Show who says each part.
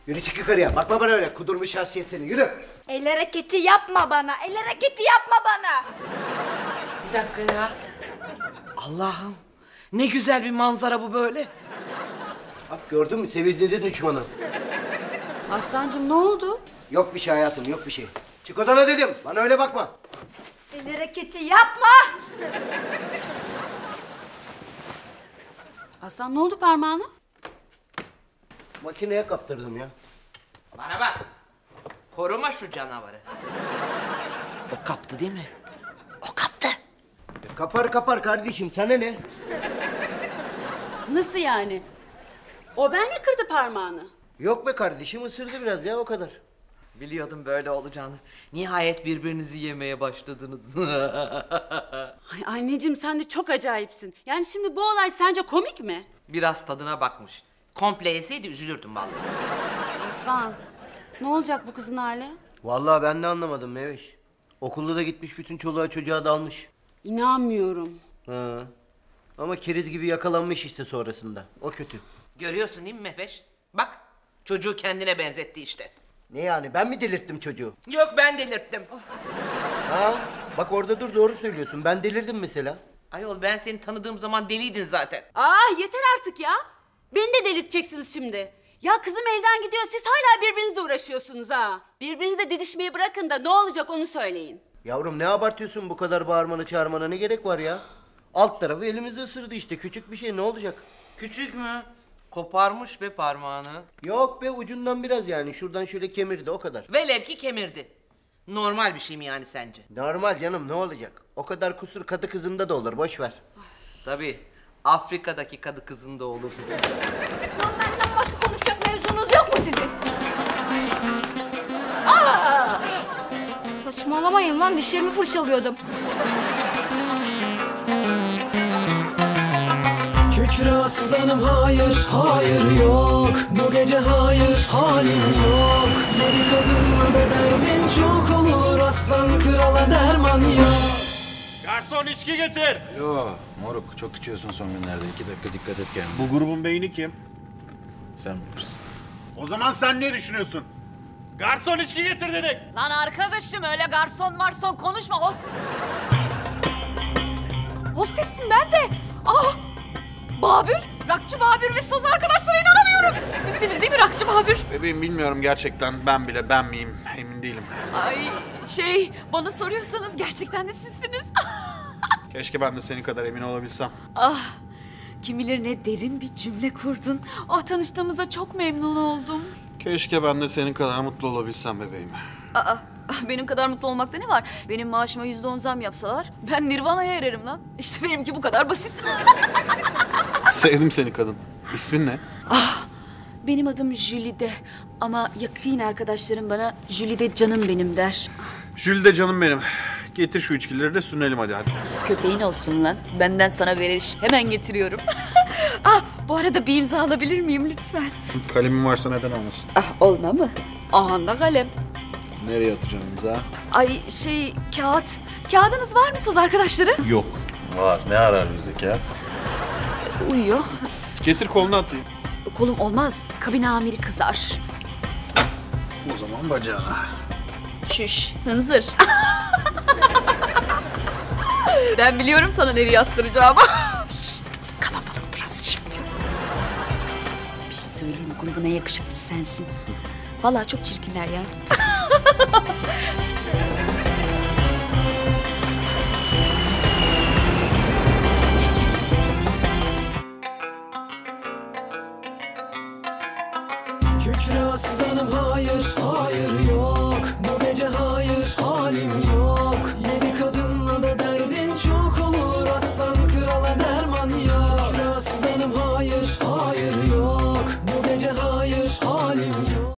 Speaker 1: Yürü çık yukarıya. Bakma bana öyle. Kudurmuş şahsiyet seni. Yürü.
Speaker 2: El hareketi yapma bana. El hareketi yapma bana.
Speaker 3: Bir dakika ya. Allah'ım. Ne güzel bir manzara bu böyle.
Speaker 1: Bak gördün mü? Sevildiğinde düşmanı.
Speaker 2: Aslancığım ne oldu?
Speaker 1: Yok bir şey hayatım, yok bir şey. Çık odana dedim. Bana öyle bakma.
Speaker 2: El hareketi yapma. Aslan ne oldu parmağına?
Speaker 1: Makineye kaptırdım ya.
Speaker 3: Bana bak. Koruma şu canavarı. O kaptı değil mi? O kaptı.
Speaker 1: Kapar kardeşim. Sana ne?
Speaker 2: Nasıl yani? O ben mi kırdı parmağını?
Speaker 1: Yok be kardeşim. Isırdı biraz ya o kadar.
Speaker 3: Biliyordum böyle olacağını. Nihayet birbirinizi yemeye başladınız.
Speaker 2: Ay anneciğim sen de çok acayipsin. Yani şimdi bu olay sence komik mi?
Speaker 3: Biraz tadına bakmış. Komple yeseydi üzülürdüm vallahi.
Speaker 2: Aslan ne olacak bu kızın hali?
Speaker 1: Vallahi ben de anlamadım Meveş. Okulda da gitmiş bütün çoluğa çocuğa dalmış.
Speaker 2: İnanmıyorum.
Speaker 1: Ha. Ama keriz gibi yakalanmış işte sonrasında. O kötü.
Speaker 3: Görüyorsun değil mi Mehveş? Bak çocuğu kendine benzetti işte.
Speaker 1: Ne yani? Ben mi delirttim çocuğu?
Speaker 3: Yok ben delirttim.
Speaker 1: Ha? Bak orada dur doğru söylüyorsun. Ben delirdim mesela.
Speaker 3: Ayol ben seni tanıdığım zaman deliydin zaten.
Speaker 2: Yeter artık ya. Beni de delirteceksiniz şimdi. Ya kızım elden gidiyor siz hala birbirinizle uğraşıyorsunuz ha. Birbirinizle didişmeyi bırakın da ne olacak onu söyleyin.
Speaker 1: Yavrum ne abartıyorsun bu kadar bağırmanı çağırmana ne gerek var ya? Alt tarafı elimizi ısırdı işte küçük bir şey ne olacak?
Speaker 3: Küçük mü? Koparmış be parmağını.
Speaker 1: Yok be ucundan biraz yani şuradan şöyle kemirdi o kadar.
Speaker 3: Velev ki kemirdi. Normal bir şey mi yani sence?
Speaker 1: Normal canım ne olacak? O kadar kusur kadı kızında da olur boş ver.
Speaker 3: Tabii. Afrika'daki kadı kızında olur.
Speaker 2: Lan benden başka konuşacak mevzunuz yok mu sizin? Saçmalamayın lan dişlerimi fırçalıyordum.
Speaker 4: Kükre aslanım hayır, hayır yok. Bu gece hayır, halim yok. Deli kadınla da derdin çok olur. Aslan krala derman yok.
Speaker 5: Garson içki getir.
Speaker 6: Yo moruk çok içiyorsun son günlerde. 2 dakika dikkat et kendine.
Speaker 5: Bu grubun beyni kim?
Speaker 6: Sen bilirsin.
Speaker 5: O zaman sen ne düşünüyorsun? Garson içki getir dedik.
Speaker 2: Lan arkadaşım öyle garson marson konuşma. Hostessin ben de. Babür, Rakçı Babür ve saz arkadaşlara inanamıyorum. Sizsiniz değil mi Rakçı Babür?
Speaker 5: Bebeğim bilmiyorum gerçekten ben miyim emin değilim.
Speaker 2: Ay bana soruyorsanız gerçekten de sizsiniz.
Speaker 5: Keşke ben de senin kadar emin olabilsem.
Speaker 2: Kim bilir ne derin bir cümle kurdun. Tanıştığımıza çok memnun oldum.
Speaker 5: Keşke ben de senin kadar mutlu olabilsem bebeğim.
Speaker 2: Benim kadar mutlu olmakta ne var? Benim maaşıma %10 zam yapsalar ben Nirvana'ya ererim lan. İşte benimki bu kadar basit.
Speaker 5: Sevdim seni kadın. İsmin ne?
Speaker 2: Benim adım Jülide ama yakın arkadaşlarım bana Jülide canım benim der.
Speaker 5: Jülide canım benim. Getir şu içkileri de sünelim hadi.
Speaker 2: Köpeğin olsun lan. Benden sana veriş. Hemen getiriyorum. Bu arada bir imza alabilir miyim lütfen?
Speaker 5: Kalemin varsa neden olmasın?
Speaker 2: Olma mı? Ahanda kalem.
Speaker 5: Nereye atacağım imza?
Speaker 2: Kağıt. Kağıdınız var mı saz arkadaşları?
Speaker 5: Yok.
Speaker 6: Var ne arar bizde kağıt?
Speaker 2: Uyuyor.
Speaker 5: Getir kolunu atayım.
Speaker 2: Kolum olmaz. Kabin amiri kızar.
Speaker 5: O zaman bacağına.
Speaker 2: Çüş. Hınzır. Ben biliyorum sana nereye attıracağımı. Şşt, kalabalık burası şimdi. Bir şey söyleyeyim mi? Grubun en yakışıklısı sensin. Vallahi çok çirkinler ya.
Speaker 4: Kükre aslanım hayır, hayır yok. Bu gece hayır, halim yok.